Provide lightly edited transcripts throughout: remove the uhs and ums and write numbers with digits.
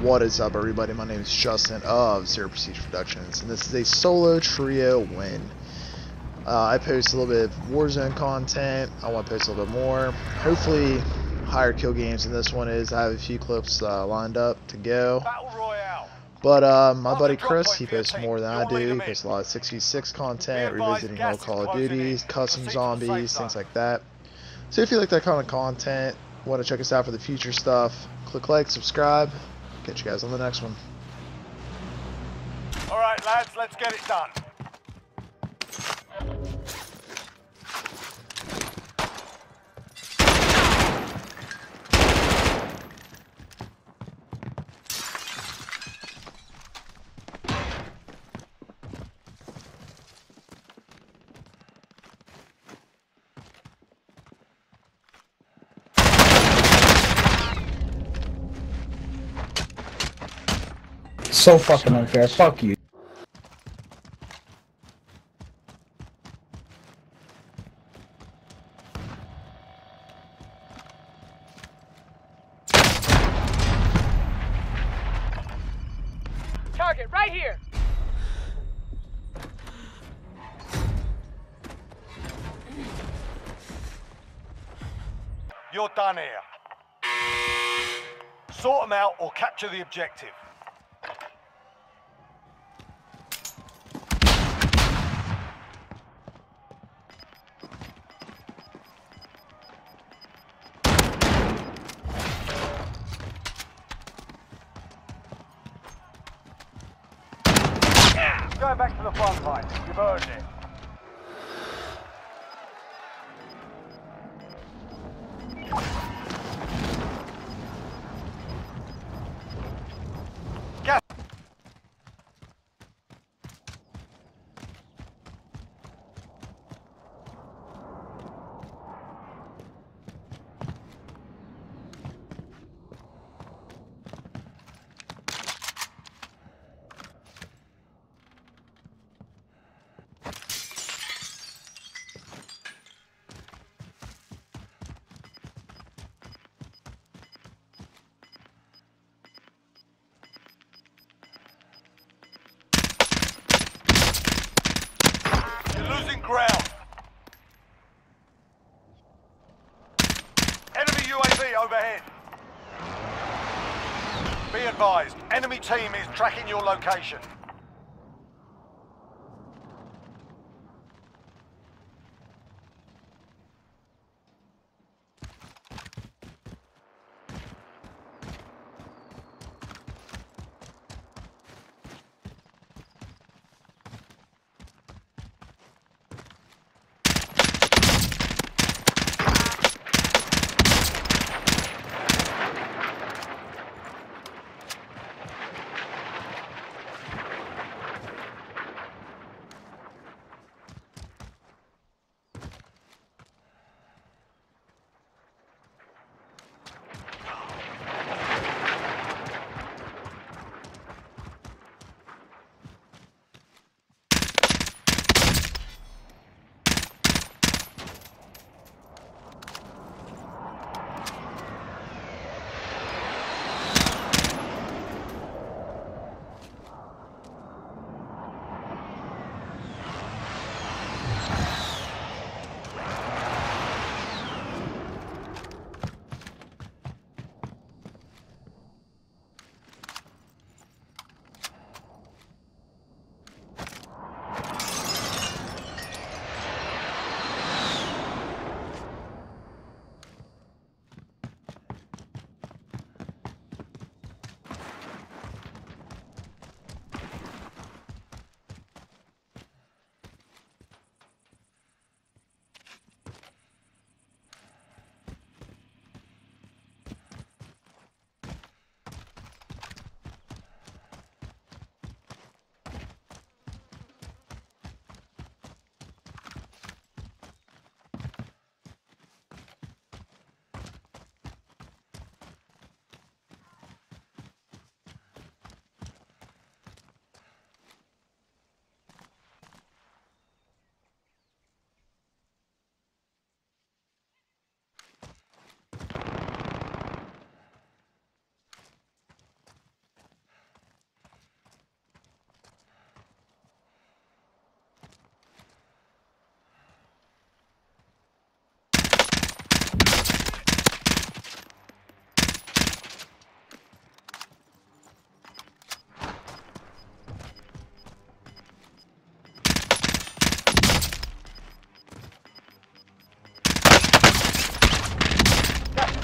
What is up, everybody? My name is Justin of Zero Prestige Productions, and this is a solo trio win. I post a little bit of Warzone content. I want to post a little bit more. Hopefully, higher kill games than this one is. I have a few clips lined up to go. But my buddy Chris, he posts more than I do. He posts a lot of 6v6 content, revisiting old Call of Duties, custom zombies, things like that. So if you like that kind of content, want to check us out for the future stuff, click like, subscribe. Catch you guys on the next one. Alright lads, let's get it done. So fucking unfair. Fuck you. Target right here. You're done here. Sort them out or capture the objective. Going back to the front line. You've earned it. Gas. Losing ground. Enemy UAV overhead. Be advised, enemy team is tracking your location.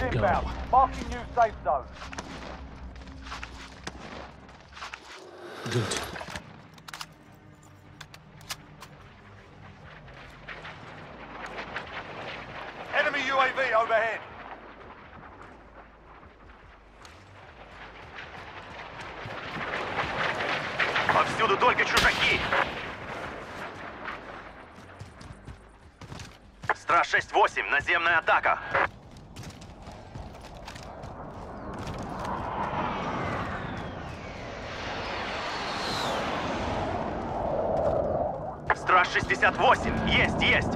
inbound. Marking new safe zone. Good. Enemy UAV overhead. Повсюду только чужаки. Страж 6-8, наземная атака. Страж 68, есть.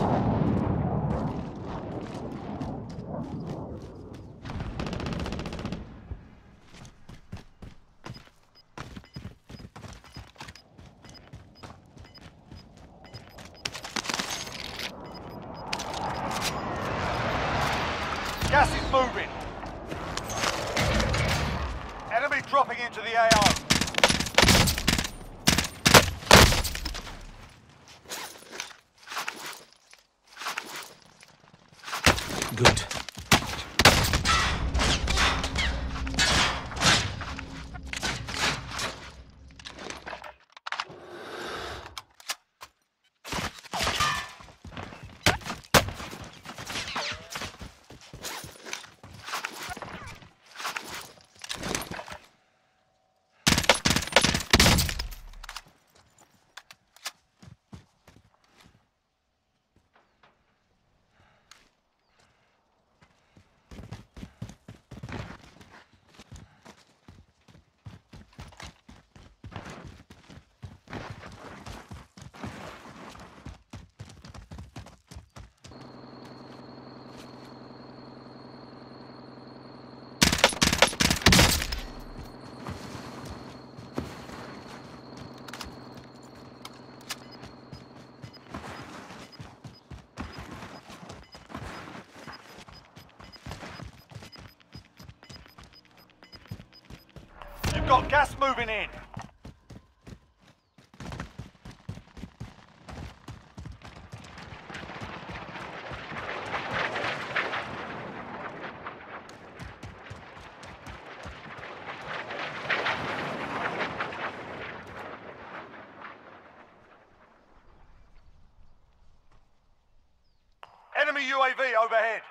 Gas is moving. Enemy dropping into the AO. Good. You've got gas moving in. Enemy UAV overhead.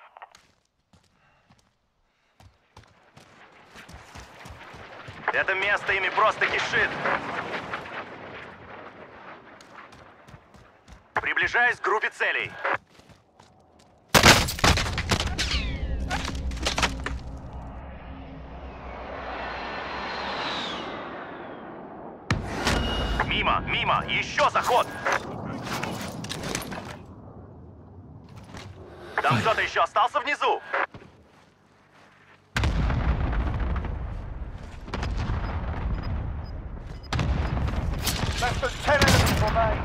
Это место ими просто кишит. Приближаюсь к группе целей. Мимо, еще заход. Там кто-то еще остался внизу. Less than 10 enemies remain.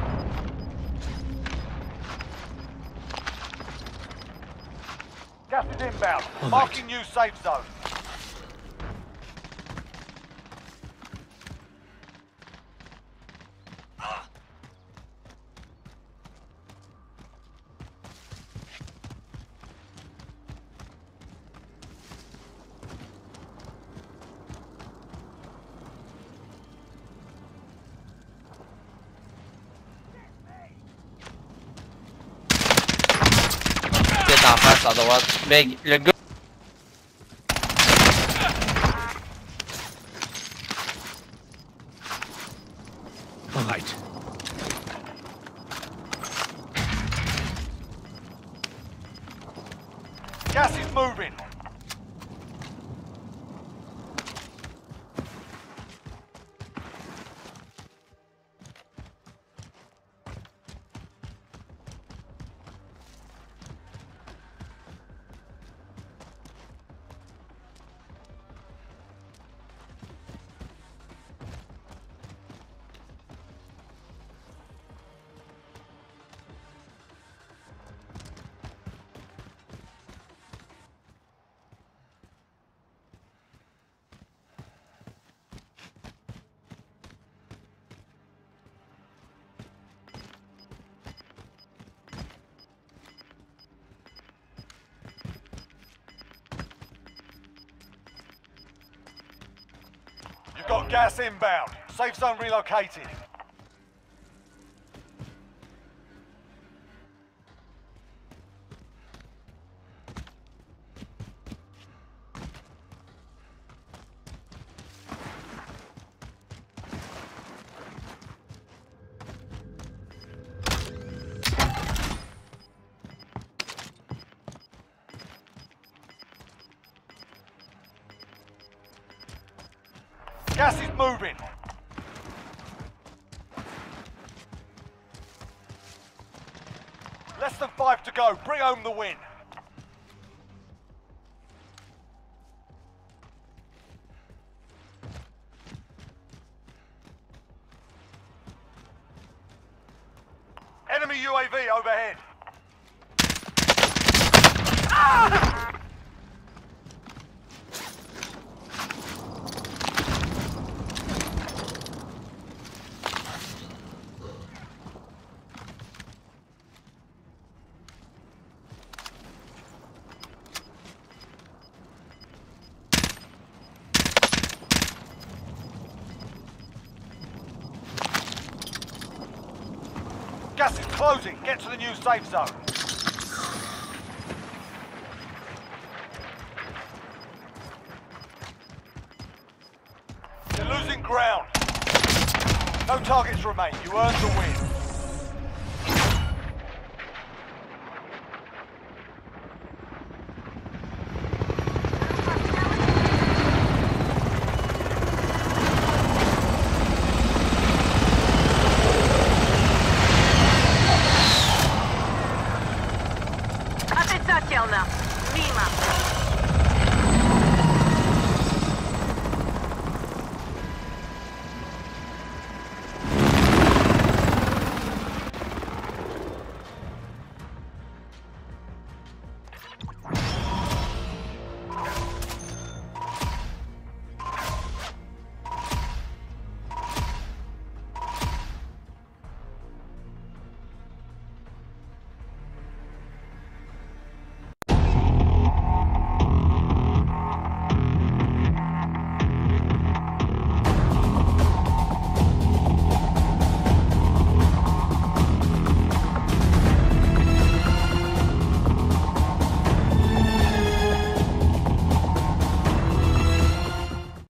Gas is inbound. Marking new safe zone. 打翻啥的我没人个。 Right. Gas is moving. Got gas inbound. Safe zone relocated. Gas is moving. Less than 5 to go. Bring home the win. Enemy UAV overhead. Gas is closing. Get to the new safe zone. You're losing ground. No targets remain. You earned the win.